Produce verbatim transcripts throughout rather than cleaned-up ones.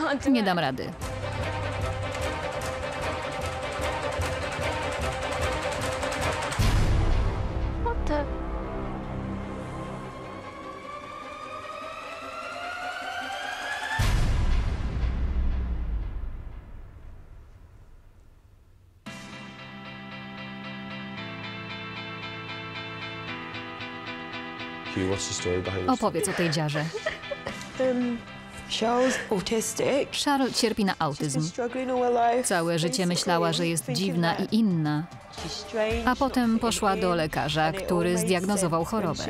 Nie dam rady. What the? Opowiedz o tej dziarze. Charles cierpi na autyzm. Całe życie myślała, że jest dziwna i inna. A potem poszła do lekarza, który zdiagnozował chorobę.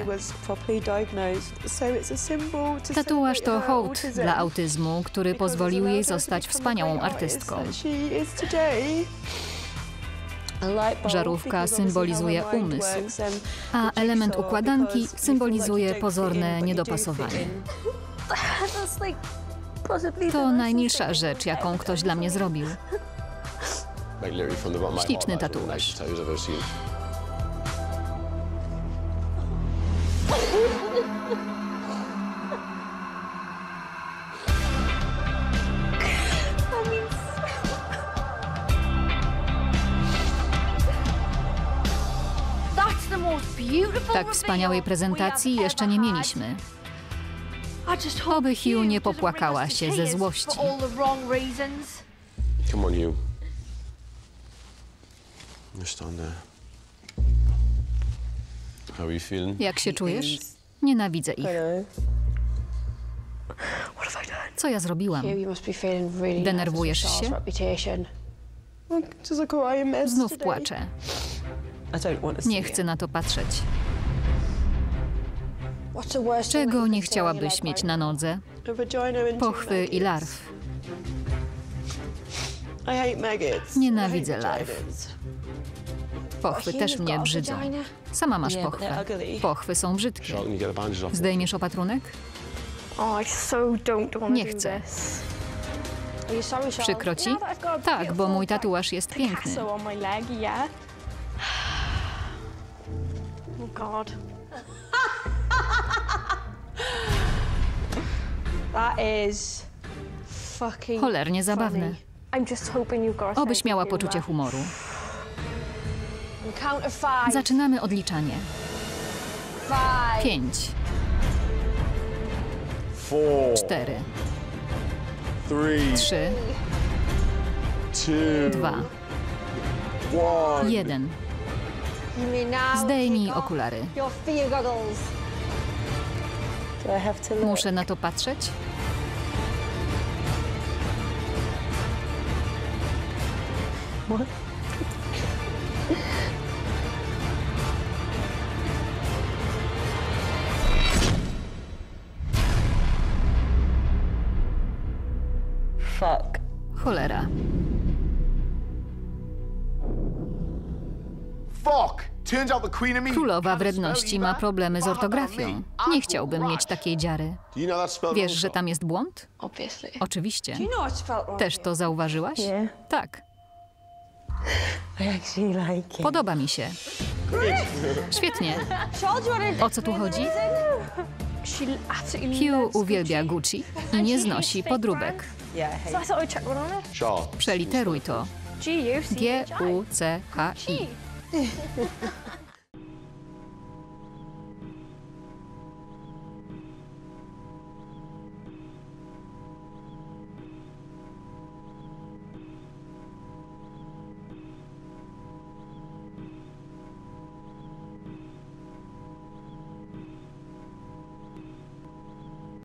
Tatuaż to hołd dla autyzmu, który pozwolił jej zostać wspaniałą artystką. Żarówka symbolizuje umysł, a element układanki symbolizuje pozorne niedopasowanie. To najmilsza rzecz, jaką ktoś dla mnie zrobił. Śliczny tatuaż. Tak wspaniałej prezentacji jeszcze nie mieliśmy. Oby Hugh nie popłakała się ze złości. Come on, Hugh. Just on there. How are you feeling? Jak się czujesz? Nienawidzę ich. Co ja zrobiłam? Denerwujesz się? Znów płaczę. Nie chcę na to patrzeć. Czego nie chciałabyś mieć na nodze? Pochwy i larw. Nienawidzę larw. Pochwy też mnie brzydzą. Sama masz pochwę. Pochwy są brzydkie. Zdejmiesz opatrunek? Nie chcę. Przykro ci? Tak, bo mój tatuaż jest piękny. Cholernie zabawne. Obyś miała poczucie humoru. Zaczynamy odliczanie. Pięć. Cztery. Trzy. Dwa. Jeden. Zdejmij okulary. Muszę na to patrzeć? Fuck. Cholera. Królowa wredności ma problemy z ortografią. Nie chciałbym mieć takiej dziary. Wiesz, że tam jest błąd? Oczywiście. Też to zauważyłaś? Tak. Podoba mi się. Świetnie. O co tu chodzi? Hugh uwielbia Gucci i nie znosi podróbek. Przeliteruj to. G U C H I.